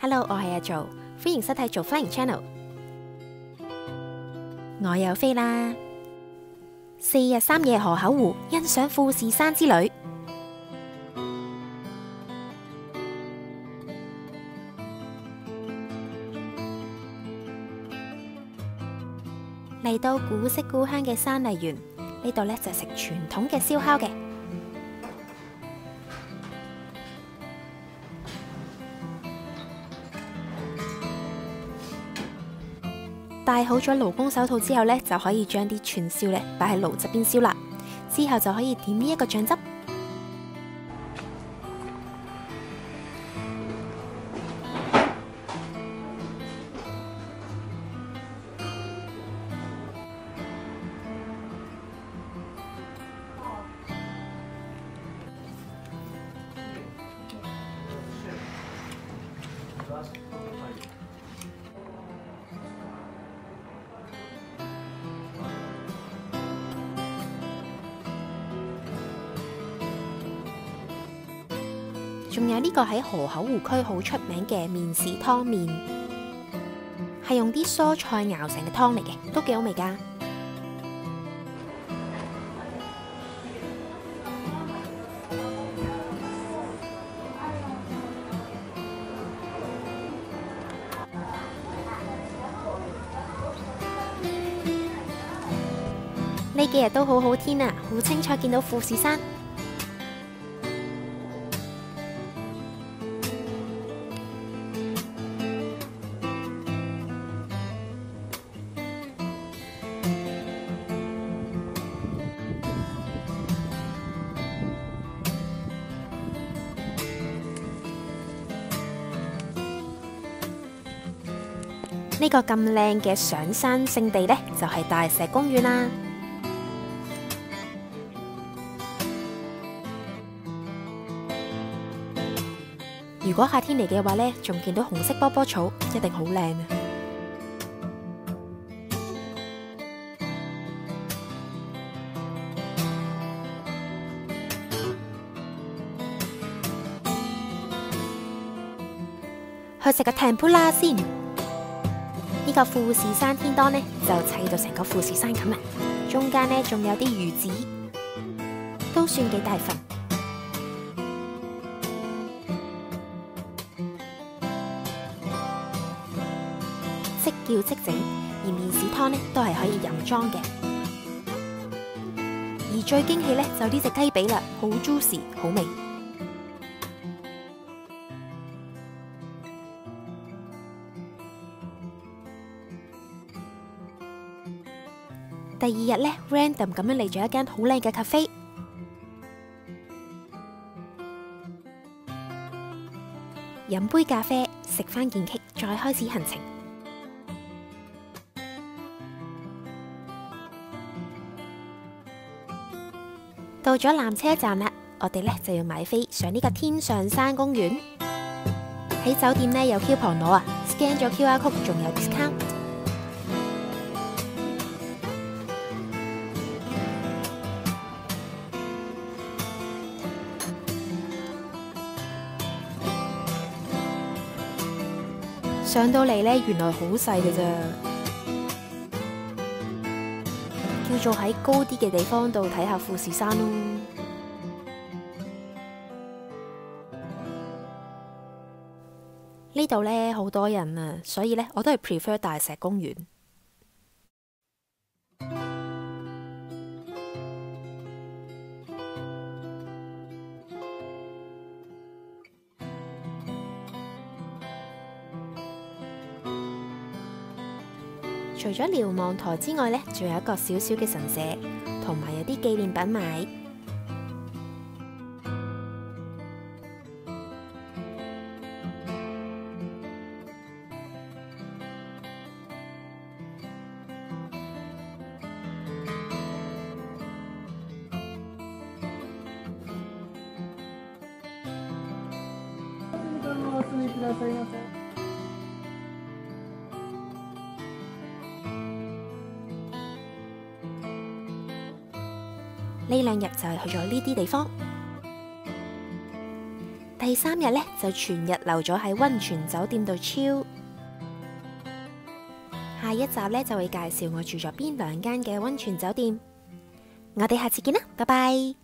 Hello， 我係阿做，歡迎收睇做 Flying Channel。我又飛啦！4日3夜河口湖欣賞富士山之旅。嚟到古色古香嘅山麗園，呢度呢就食傳統嘅燒烤嘅。戴好咗勞工手套之後呢，就可以將啲串燒呢擺喺爐側邊燒啦。之後就可以點呢一個醬汁。仲有呢個喺河口湖區好出名嘅麵豉湯麵，係用啲蔬菜熬成嘅湯嚟嘅，都幾好味㗎。呢幾日都好好天啊，好清楚見到富士山。呢個咁靚嘅上山勝地呢，就係大石公園啦。如果夏天嚟嘅話呢，仲見到紅色波波草，一定好靚啊！去食個 tempura 先。呢個富士山天當呢，就砌到成個富士山咁啦，中間呢，仲有啲魚子，都算幾大份。即叫即整，而麵豉湯呢，都係可以任裝嘅。而最驚喜呢，就呢隻雞髀啦，好 juicy， 好味。第二日呢 random 咁樣嚟咗一間好靚嘅咖啡，飲杯咖啡，食返件棘，再開始行程。到咗纜車站啦，我哋呢就要買飛上呢個天上山公園。喺酒店呢有 coupon攞啊 ，scan 咗 QR code 仲有 discount。上到嚟呢，原來好細嘅咋，叫做喺高啲嘅地方度睇下富士山咯。呢度呢，好多人啊，所以呢，我都係 prefer 大石公園。除咗瞭望台之外呢，仲有一個小小嘅神社，同埋有啲紀念品買。呢2日就係去咗呢啲地方。 第3日呢，就全日留咗喺溫泉酒店度 chill。下一集呢，就會介紹我住咗邊2間嘅溫泉酒店。我哋下次見啦，拜拜。